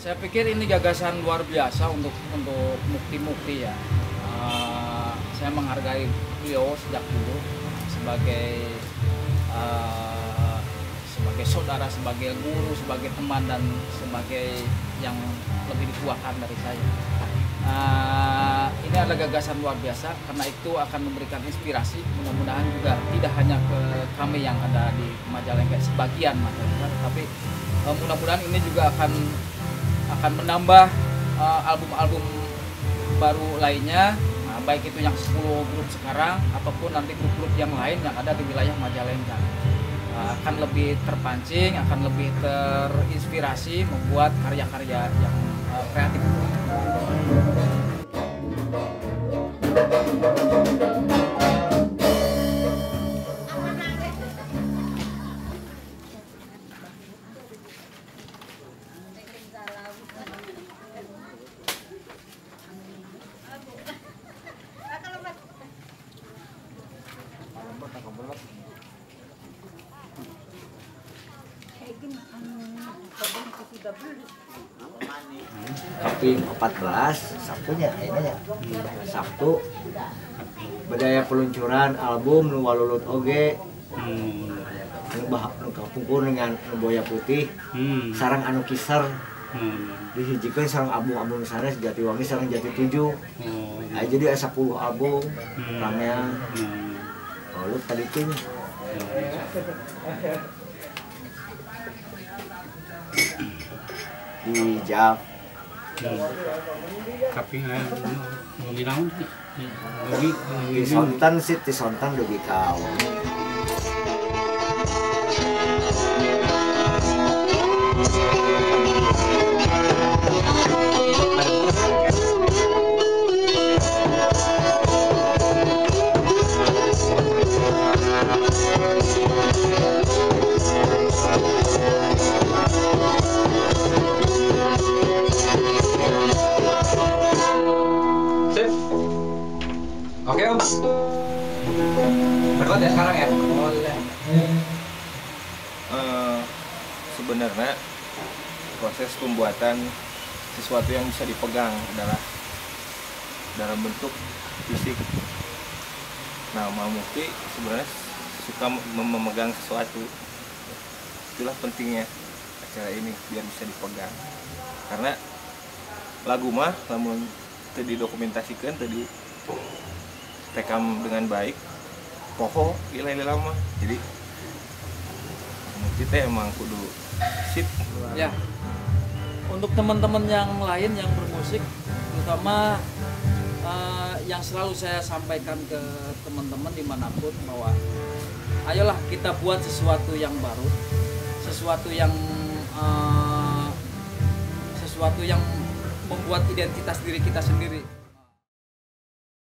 Saya pikir ini gagasan luar biasa untuk Mukti ya. Saya menghargai beliau sejak dulu sebagai saudara, sebagai guru, sebagai teman, dan sebagai yang lebih dituakan dari saya. Ini adalah gagasan luar biasa, karena itu akan memberikan inspirasi. Mudah-mudahan juga tidak hanya ke kami yang ada di Majalengka, sebagian masyarakat, tapi mudah-mudahan ini juga akan menambah album-album baru lainnya, baik itu yang 10 grup sekarang ataupun nanti grup-grup yang lain yang ada di wilayah Majalengka. Akan lebih terpancing, akan lebih terinspirasi membuat karya-karya yang kreatif. Tapi 14 Sabtunya kayaknya Sabtu bedaya peluncuran album nu walulut oge nu kapungkur dengan boya putih sarang anu kiser dihijikeun sareng album-album sanes Jatiwangi sareng Jati 7 jadi 10 album ramean walut tadi teh di Jav. Tapi dugi naon sih? Di Sontan sih, di Sontan dugi kau. Oke Om, berbuat ya sekarang ya? Sebenarnya proses pembuatan sesuatu yang bisa dipegang adalah dalam bentuk fisik. Nah, Mama Mukti sebenarnya suka memegang sesuatu. Itulah pentingnya acara ini, biar bisa dipegang. Karena lagu mah namun tadi dokumentasikan, tadi rekam dengan baik, poho gila lama. Jadi Mukti teh emang kudu sip. Ya, untuk teman-teman yang lain yang bermusik, terutama yang selalu saya sampaikan ke teman-teman dimanapun, bahwa ayolah kita buat sesuatu yang baru, sesuatu yang membuat identitas diri kita sendiri.